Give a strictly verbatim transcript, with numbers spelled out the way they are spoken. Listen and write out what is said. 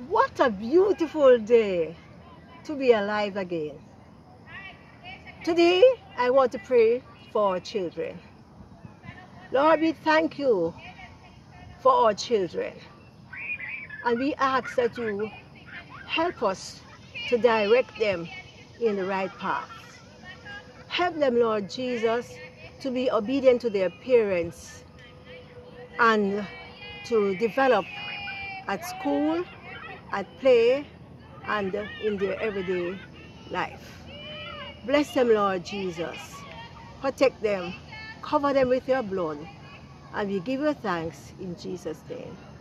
What a beautiful day to be alive again. Today, I want to pray for our children. Lord, we thank you for our children. And we ask that you help us to direct them in the right path. Help them, Lord Jesus, to be obedient to their parents and to develop at school, at play, and in their everyday life. Bless them, Lord Jesus. Protect them. Cover them with your blood. And we give you thanks in Jesus' name.